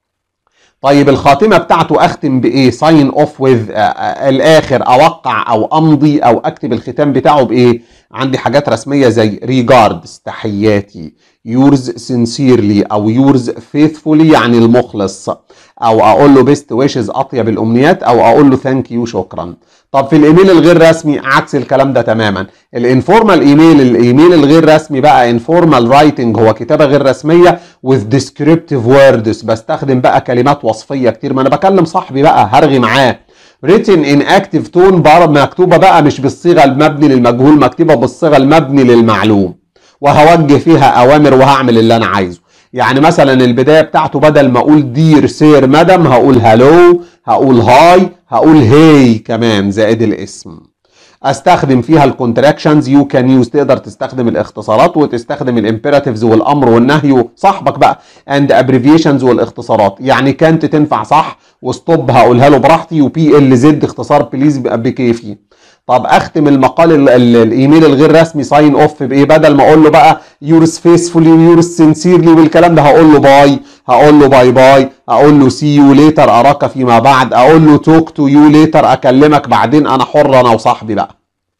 طيب الخاتمه بتاعته اختم بايه؟ ساين اوف وذ، الاخر اوقع او امضي او اكتب الختام بتاعه بايه؟ عندي حاجات رسميه زي ريجاردز تحياتي، يورز سينسيرلي او يورز فيثفولي يعني المخلص، او اقول له بيست ويشز اطيب الامنيات، او اقول له ثانك يو شكرا. طب في الايميل الغير رسمي عكس الكلام ده تماما. الانفورمال ايميل، الايميل الغير رسمي بقى انفورمال رايتنج، هو كتابه غير رسميه with descriptive words، بستخدم بقى كلمات وصفيه كتير، ما انا بكلم صاحبي بقى هرغي معاه. written in active tone مكتوبه بقى مش بالصيغه المبني للمجهول، مكتوبه بالصيغه المبني للمعلوم، وهوجه فيها اوامر وهعمل اللي انا عايزه. يعني مثلا البدايه بتاعته بدل ما اقول دير سير مدام هقول هالو، هقول هاي، هقول هي كمان زائد الاسم. استخدم فيها الكونتراكشنز، يو كان يوز تقدر تستخدم الاختصارات وتستخدم الامبيراتيفز والامر والنهي صاحبك بقى، اند ابريفيشنز والاختصارات. يعني كانت تنفع صح، وستوب هقولها له براحتي، وبي ال زد اختصار بليز بكيفي. طب اختم المقال الايميل الغير رسمي ساين اوف بايه؟ بدل ما اقول له بقى يورس فيسفولي ويورس سينسيرلي والكلام ده، هقول له باي، هقول له باي باي، اقول له سي يو ليتر اراك فيما بعد، اقول له توك تو يو ليتر اكلمك بعدين، انا حر انا وصاحبي بقى.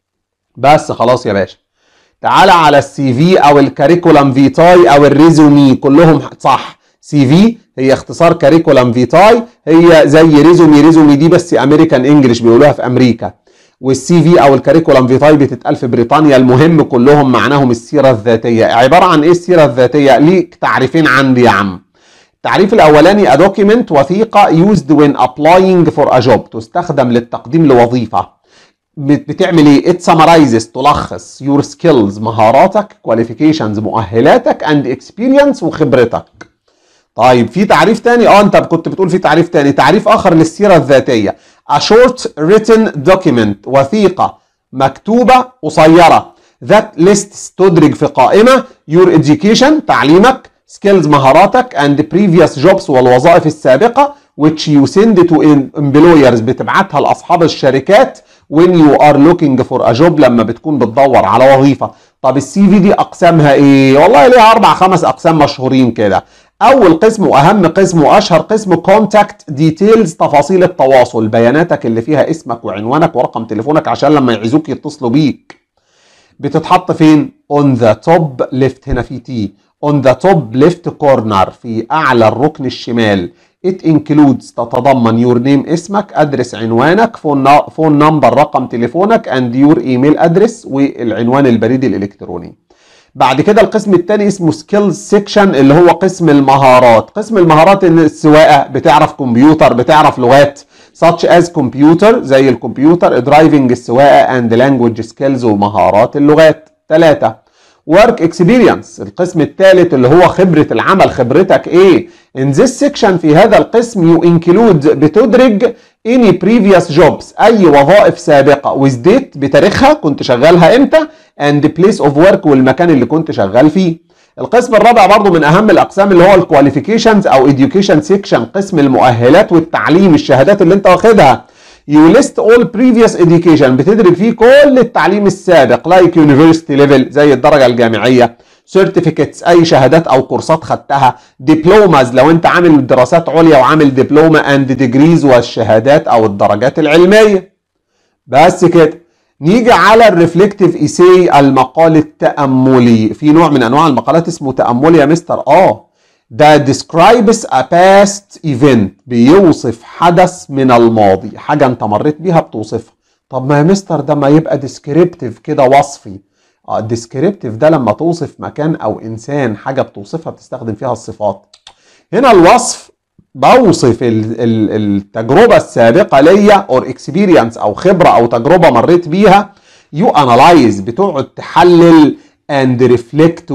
بس خلاص يا باشا. تعالى على السي في او الكاريكولم فيتاي او الريزومي، كلهم صح. سي في هي اختصار كاريكولم فيتاي، هي زي ريزومي، ريزومي دي بس امريكان انجلش بيقولوها في امريكا، والسي في او الكاريكولم فيتاي بتتقال في بريطانيا. المهم كلهم معناهم السيره الذاتيه. عباره عن ايه السيره الذاتيه؟ ليك تعريفين عندي يا عم. التعريف الاولاني a document، وثيقه used when applying for a job، تستخدم للتقديم لوظيفه. بتعمل ايه؟ it summarizes، تلخص your skills، مهاراتك، qualifications، مؤهلاتك، and experience، وخبرتك. طيب في تعريف تاني، انت كنت بتقول في تعريف تاني، تعريف اخر للسيرة الذاتية a short written document، وثيقة مكتوبة قصيرة that lists، تدرج في قائمة your education، تعليمك، skills، مهاراتك، and previous jobs، والوظائف السابقة which you send to employers، بتبعتها لأصحاب الشركات when you are looking for a job، لما بتكون بتدور على وظيفة. طب السي في دي أقسامها إيه؟ والله ليها 4-5 أقسام مشهورين كده. أول قسم وأهم قسم وأشهر قسم contact details، تفاصيل التواصل، بياناتك اللي فيها اسمك وعنوانك ورقم تليفونك عشان لما يعيزوك يتصلوا بيك. بتتحط فين؟ on the top left، هنا في تي، on the top left corner، في أعلى الركن الشمال. it includes، تتضمن your name، اسمك، address، عنوانك، phone number، رقم تليفونك، and your email address، والعنوان البريدي الإلكتروني. بعد كده القسم الثاني اسمه skills section، اللي هو قسم المهارات. قسم المهارات ان السواقة، بتعرف كمبيوتر، بتعرف لغات such as computer، زي الكمبيوتر، driving، السواقة، and language skills، ومهارات اللغات. 3 work experience، القسم الثالث اللي هو خبرة العمل، خبرتك ايه؟ in this section، في هذا القسم you include، بتدرج any previous jobs، اي وظائف سابقة with date، بتاريخها كنت شغالها امتى، and place of work، والمكان اللي كنت شغال فيه. القسم الرابع برضو من اهم الاقسام اللي هو الكواليفيكيشنز او education section، قسم المؤهلات والتعليم، الشهادات اللي انت واخدها. you list all previous education، بتدرج فيه كل التعليم السابق like university level، زي الدرجة الجامعية، certificates، اي شهادات او كورسات خدتها، diplomas، لو انت عامل دراسات عليا وعامل دبلومة، and degrees، والشهادات او الدرجات العلمية. بس كده. نيجي على الريفلكتيف ايساي، المقال التأملي. في نوع من انواع المقالات اسمه تأملي يا مستر. ده describes a past event، بيوصف حدث من الماضي، حاجة انت مريت بيها بتوصفها. طب ما يا مستر ده ما يبقى descriptive كده، وصفي. descriptive ده لما توصف مكان او انسان، حاجة بتوصفها بتستخدم فيها الصفات. هنا الوصف بوصف التجربة السابقة ليا or experience، او خبرة او تجربة مريت بيها. you analyze، بتقعد تحلل and reflect،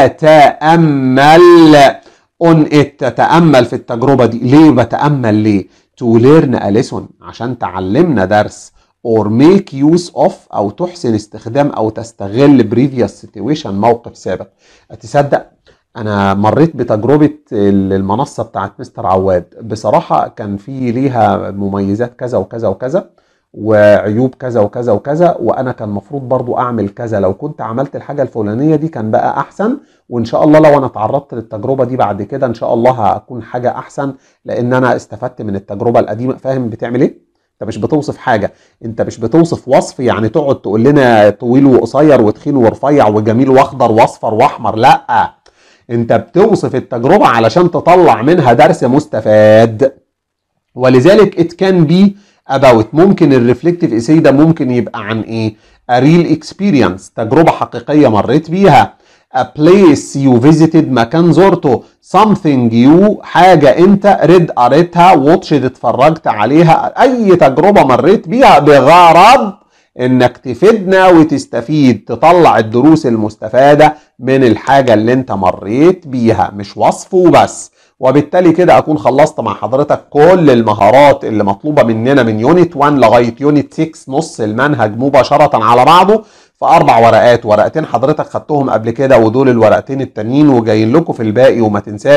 وتتأمل on it، تتأمل في التجربة دي. ليه بتأمل؟ ليه؟ to learn a lesson، عشان تعلمنا درس، or make use of، او تحسن استخدام او تستغل previous situation، موقف سابق. تصدق انا مريت بتجربة المنصة بتاعت مستر عواد، بصراحة كان في ليها مميزات كذا وكذا وكذا، وعيوب كذا وكذا وكذا، وانا كان مفروض برضو اعمل كذا، لو كنت عملت الحاجة الفلانية دي كان بقى احسن. وان شاء الله لو انا تعرضت للتجربة دي بعد كده ان شاء الله هكون حاجة احسن، لان انا استفدت من التجربة القديمة. فاهم بتعمل ايه؟ انت مش بتوصف حاجة، انت مش بتوصف وصف يعني تقعد تقول لنا طويل وقصير وتخين ورفيع وجميل واخضر واصفر واحمر، لا، انت بتوصف التجربة علشان تطلع منها درس مستفاد. ولذلك it can be about، ممكن الريفلكتيف ايساي ده ممكن يبقى عن ايه؟ a real experience، تجربة حقيقية مريت بيها. a place you visited، مكان زرته. something you، حاجة انت read، قريتها. watched، اتفرجت عليها. اي تجربة مريت بيها بغرض انك تفيدنا وتستفيد، تطلع الدروس المستفادة من الحاجة اللي انت مريت بيها، مش وصف وبس. وبالتالي كده اكون خلصت مع حضرتك كل المهارات اللي مطلوبة مننا من يونت 1 لغاية يونت 6، نص المنهج مباشرة على بعضه في 4 ورقات. ورقتين حضرتك خدتهم قبل كده، ودول الورقتين التانيين وجايين لكم في الباقي. وما تنساش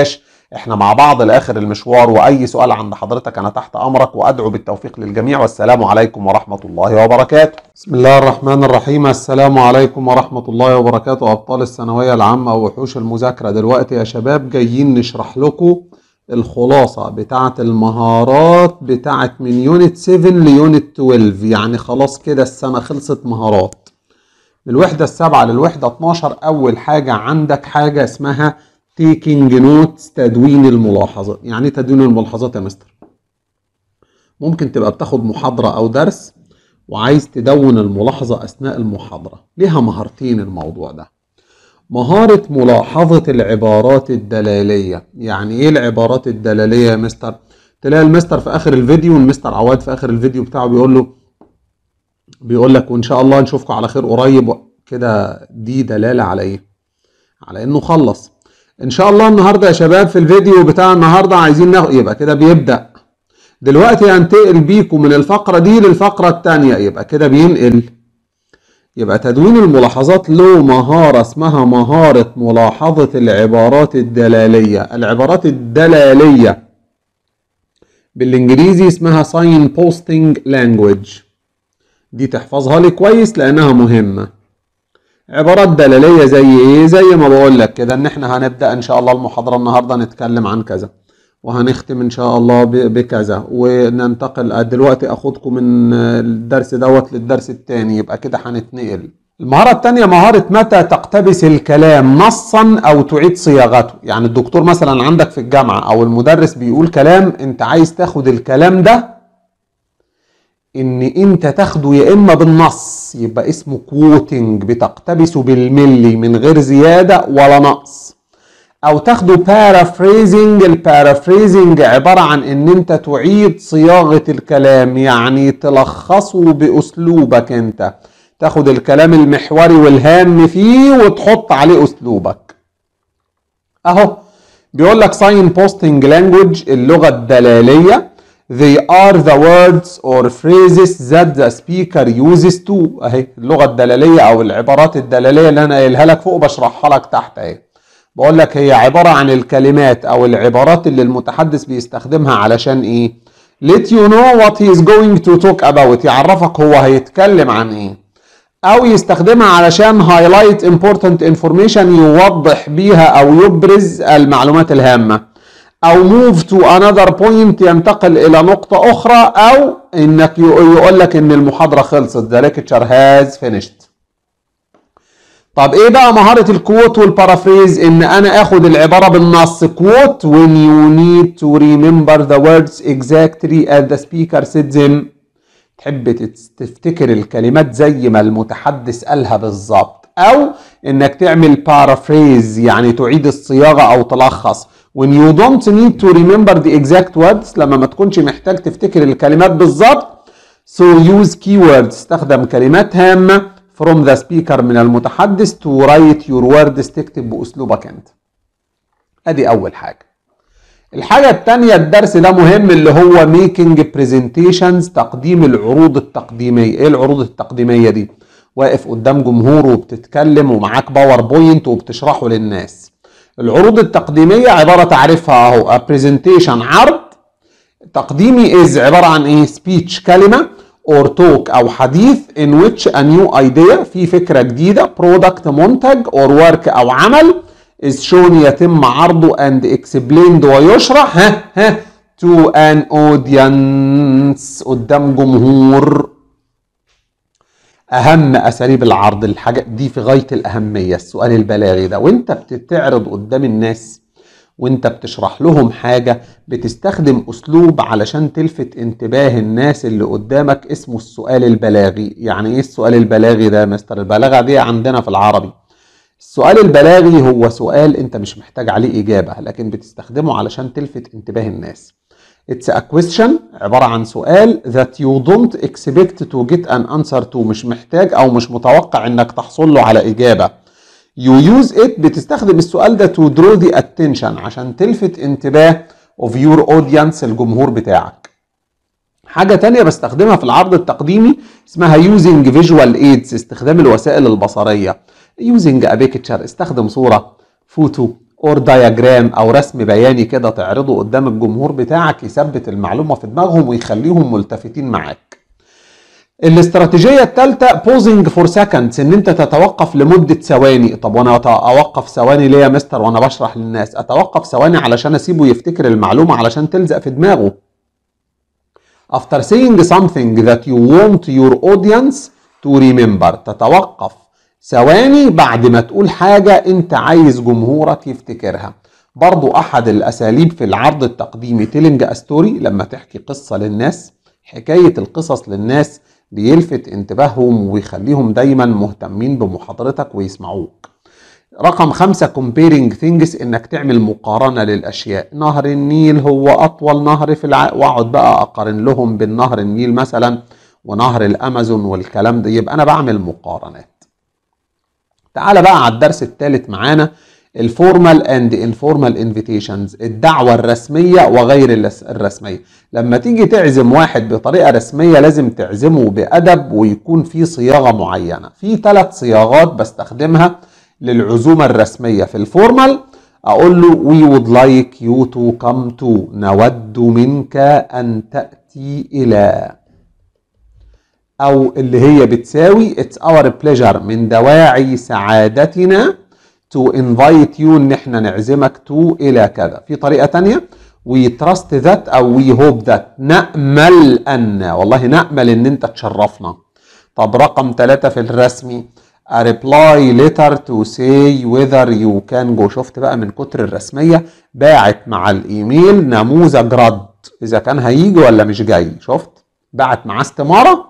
احنا مع بعض لاخر المشوار، واي سؤال عند حضرتك انا تحت امرك، وادعو بالتوفيق للجميع، والسلام عليكم ورحمة الله وبركاته. بسم الله الرحمن الرحيم. السلام عليكم ورحمة الله وبركاته ابطال الثانوية العامة ووحوش المذاكرة. دلوقتي يا شباب جايين نشرح لكم الخلاصة بتاعة المهارات بتاعة من يونت 7 ليونت 12. يعني خلاص كده السنة خلصت مهارات. من الوحدة السابعة للوحدة 12 أول حاجة عندك حاجة اسمها taking notes، تدوين الملاحظات. يعني تدوين الملاحظات يا مستر؟ ممكن تبقى بتاخد محاضرة أو درس وعايز تدون الملاحظة أثناء المحاضرة. ليها مهارتين الموضوع ده. مهارة ملاحظة العبارات الدلالية. يعني ايه العبارات الدلالية يا مستر؟ تلاقي المستر في اخر الفيديو، المستر عواد في اخر الفيديو بتاعه بيقول لك وان شاء الله نشوفكم على خير قريب كده. دي دلالة على ايه؟ على انه خلص. ان شاء الله النهاردة يا شباب في الفيديو بتاع النهاردة عايزين يبقى كده بيبدأ دلوقتي هنتقل بيكم من الفقرة دي للفقرة التانية، يبقى كده بينقل. يبقى تدوين الملاحظات له مهارة اسمها مهارة ملاحظة العبارات الدلالية. العبارات الدلالية بالانجليزي اسمها signposting language. دي تحفظها لي كويس لانها مهمة. عبارات دلالية زي ايه؟ زي ما بقول لك كده ان احنا هنبدأ ان شاء الله المحاضرة النهاردة نتكلم عن كذا، وهنختم ان شاء الله بكذا، وننتقل دلوقتي اخدكم من الدرس دوت للدرس التاني. يبقى كده هنتنقل. المهارة التانية مهارة متى تقتبس الكلام نصا او تعيد صياغته. يعني الدكتور مثلا عندك في الجامعة او المدرس بيقول كلام، انت عايز تاخد الكلام ده ان انت تاخده يا اما بالنص يبقى اسمه كوتنج، بتقتبسه بالملي من غير زيادة ولا نقص، او تاخده بارافريزنج. البارافريزنج عبارة عن ان انت تعيد صياغة الكلام، يعني تلخصه باسلوبك انت، تاخد الكلام المحوري والهام فيه وتحط عليه اسلوبك. اهو بيقول لك signposting language اللغة الدلالية. They are the words or phrases that the speaker uses to. اهي اللغة الدلالية او العبارات الدلالية اللي انا قايلها لك فوق بشرحها لك تحت اهي. بقول لك هي عبارة عن الكلمات او العبارات اللي المتحدث بيستخدمها علشان ايه؟ let you know what he is going to talk about. يعرفك هو هيتكلم عن ايه. او يستخدمها علشان highlight important information، يوضح بيها او يبرز المعلومات الهامة. او move to another point، ينتقل الى نقطة اخرى. او انك يقول لك ان المحاضرة خلصت، the lecture has finished. طب ايه بقى مهارة الكوت والبارافريز؟ ان انا اخد العبارة بالنص كوت when you need to remember the words exactly as the speaker said them. تحب تفتكر الكلمات زي ما المتحدث قالها بالظبط. او انك تعمل بارافريز يعني تعيد الصياغة او تلخص when you don't need to remember the exact words، لما ما تكونش محتاج تفتكر الكلمات بالظبط. so use keywords، استخدم كلمات هامة from the speaker من المتحدث to write your words، تكتب بأسلوبك أنت. أدي أول حاجة. الحاجة التانية الدرس ده مهم اللي هو making presentations، تقديم العروض التقديمية. إيه العروض التقديمية دي؟ واقف قدام جمهور وبتتكلم ومعاك باوربوينت وبتشرحه للناس. العروض التقديمية عبارة تعرفها أهو. a presentation عرض تقديمي is عبارة عن إيه؟ speech كلمة or talk أو حديث in which a new idea في فكرة جديدة product منتج or work أو عمل is shown يتم عرضه and explained ويشرح to an audience قدام جمهور. أهم أساليب العرض الحاجة دي في غاية الأهمية. السؤال البلاغي ده وانت بتتعرض قدام الناس وانت بتشرح لهم حاجة بتستخدم اسلوب علشان تلفت انتباه الناس اللي قدامك، اسمه السؤال البلاغي. يعني ايه السؤال البلاغي ده يا مستر؟ البلاغة دي عندنا في العربي. السؤال البلاغي هو سؤال انت مش محتاج عليه اجابة، لكن بتستخدمه علشان تلفت انتباه الناس. It's a question عبارة عن سؤال that you don't expect to get an answer to، مش محتاج او مش متوقع انك تحصل له على اجابة. You use it بتستخدم السؤال ده to draw the attention عشان تلفت انتباه of your audience الجمهور بتاعك. حاجة تانية بستخدمها في العرض التقديمي اسمها using visual aids، استخدام الوسائل البصرية. using a picture، استخدم صورة، فوتو، اور دايجرام او رسم بياني كده تعرضه قدام الجمهور بتاعك يثبت المعلومة في دماغهم ويخليهم ملتفتين معاك. الاستراتيجية الثالثة بوزنج فور سكندز، ان انت تتوقف لمدة ثواني. طب وانا اوقف ثواني ليه يا مستر وانا بشرح للناس؟ اتوقف ثواني علشان اسيبه يفتكر المعلومة علشان تلزق في دماغه. After saying something that you want your audience to remember، تتوقف ثواني بعد ما تقول حاجة انت عايز جمهورك يفتكرها. برضو احد الاساليب في العرض التقديمي telling a story، لما تحكي قصة للناس، حكاية القصص للناس بيلفت انتباههم ويخليهم دايما مهتمين بمحاضرتك ويسمعوك. رقم 5 comparing things، انك تعمل مقارنة للاشياء. نهر النيل هو اطول نهر في العالم، واقعد بقى اقارن لهم بين نهر النيل مثلا ونهر الامازون والكلام ده، يبقى انا بعمل مقارنات. تعال بقى على الدرس الثالث معانا، الفورمال اند انفورمال انفيتيشنز، الدعوة الرسمية وغير الرسمية. لما تيجي تعزم واحد بطريقة رسمية لازم تعزمه بأدب ويكون في صياغة معينة. في 3 صياغات بستخدمها للعزومة الرسمية. في الفورمال اقول له we would like you to come to، نود منك ان تأتي الى، او اللي هي بتساوي it's our pleasure، من دواعي سعادتنا to invite you، ان احنا نعزمك to الى كذا. في طريقة تانية we trust that او we hope that، نأمل ان، والله نأمل ان انت تشرفنا. طب رقم 3 في الرسمي a reply letter to say whether you can go. شفت بقى من كتر الرسمية باعت مع الايميل نموذج رد اذا كان هيجي ولا مش جاي. شفت باعت معاه استمارة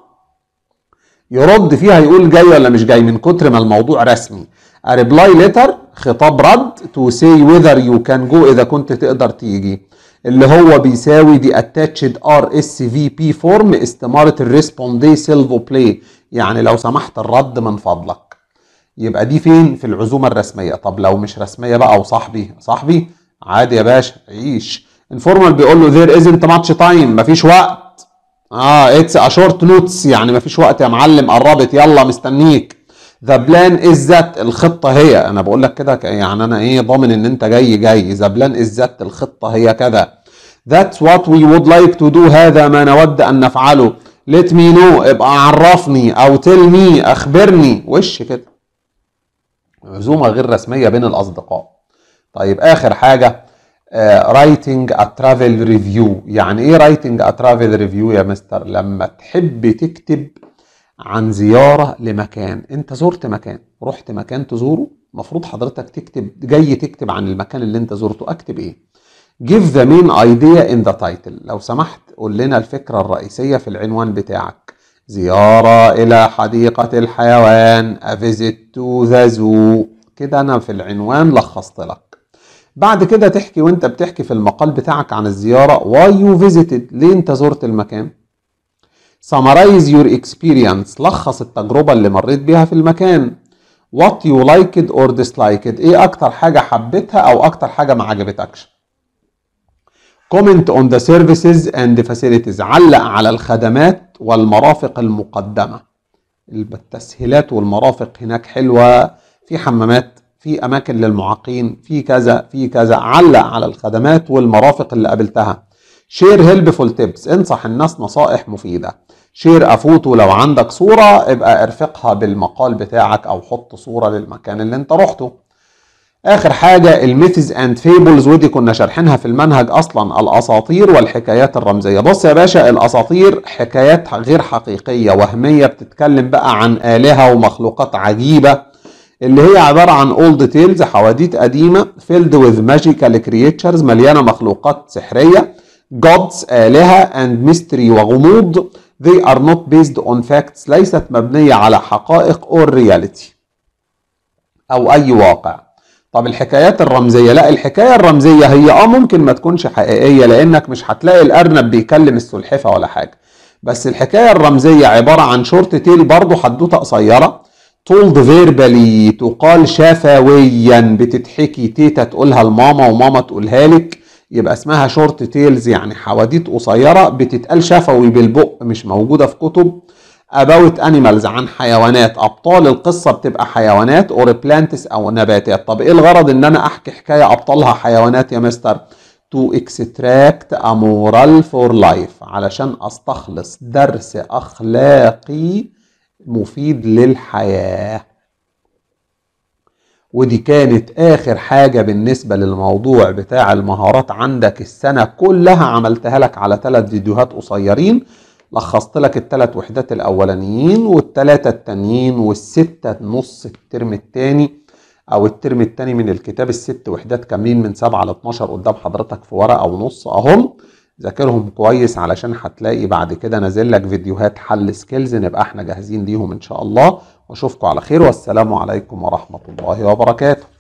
يرد فيها يقول جاي ولا مش جاي من كتر ما الموضوع رسمي. a reply letter خطاب رد to say whether you can go اذا كنت تقدر تيجي، اللي هو بيساوي دي attached RSVP form، استمارة الريسبوندي سيلفو بلاي، يعني لو سمحت الرد من فضلك. يبقى دي فين؟ في العزومة الرسمية. طب لو مش رسمية بقى وصاحبي عادي يا باشا عيش. انفورمال بيقول له there isn't much time، مفيش وقت. it's a short notice، يعني مفيش وقت يا معلم، قربت يلا مستنيك. the plan is that، الخطة هي، انا بقول لك كده يعني انا ضامن ان انت جاي. the plan is that، الخطة هي كذا. that's what we would like to do، هذا ما نود ان نفعله. let me know، ابقى عرفني، او tell me، اخبرني. وش كده عزومة غير رسمية بين الاصدقاء. طيب اخر حاجة writing a travel review. يعني ايه writing a travel review يا مستر؟ لما تحب تكتب عن زيارة لمكان، انت زرت مكان، رحت مكان تزوره، مفروض حضرتك تكتب عن المكان اللي انت زرته. اكتب ايه؟ give the main idea in the title. لو سمحت قول لنا الفكرة الرئيسية في العنوان بتاعك. زيارة الى حديقة الحيوان، a visit to the zoo. كده انا في العنوان لخصت لك. بعد كده تحكي وانت بتحكي في المقال بتاعك عن الزيارة why you visited، ليه انت زرت المكان. summarize your experience، لخص التجربة اللي مريت بيها في المكان. what you liked or disliked، ايه اكتر حاجة حبيتها او اكتر حاجة ما عجبتكش. comment on the services and facilities، علق على الخدمات والمرافق المقدمة. التسهيلات والمرافق هناك حلوة، في حمامات، في اماكن للمعاقين، في كذا. علق على الخدمات والمرافق اللي قابلتها. share helpful tips، انصح الناس نصائح مفيدة. share a photo، لو عندك صورة ابقى ارفقها بالمقال بتاعك او حط صورة للمكان اللي انت رحته. اخر حاجة الميثز اند فيبلز، ودي كنا شارحينها في المنهج اصلا، الاساطير والحكايات الرمزية. بص يا باشا، الاساطير حكايات غير حقيقية وهمية بتتكلم بقى عن آلهة ومخلوقات عجيبة، اللي هي عبارة عن old tales، حواديت قديمة filled with magical creatures، مليانة مخلوقات سحرية. gods، آلهة، and mystery، وغموض. they are not based on facts، ليست مبنية على حقائق or reality أو أي واقع. طب الحكايات الرمزية، لا، الحكاية الرمزية هي ممكن ما تكونش حقيقية لأنك مش هتلاقي الأرنب بيكلم السلحفة ولا حاجة، بس الحكاية الرمزية عبارة عن شورت تيل، برضو حدوتة قصيرة told verbally، تقال شفويا، بتتحكي، تيتا تقولها لماما وماما تقولها لك، يبقى اسمها شورت تيلز، يعني حواديت قصيرة بتتقال شفوي بالبق، مش موجودة في كتب. about animals عن حيوانات، ابطال القصة بتبقى حيوانات or plants او نباتات. طب ايه الغرض ان انا احكي حكاية ابطالها حيوانات يا مستر؟ to extract a moral for life، علشان استخلص درس اخلاقي مفيد للحياة. ودي كانت اخر حاجة بالنسبة للموضوع بتاع المهارات عندك. السنة كلها عملتها لك على 3 فيديوهات قصيرين، لخصت لك ال3 وحدات الاولانيين وال3 التانيين وال6 نص الترم التاني او الترم التاني من الكتاب. ال6 وحدات كاملين من 7 ل 12 قدام حضرتك في ورقة ونص اهم. ذاكرهم كويس علشان هتلاقي بعد كده نازل لك فيديوهات حل سكيلز، نبقى احنا جاهزين ليهم ان شاء الله. واشوفكم على خير، والسلام عليكم ورحمة الله وبركاته.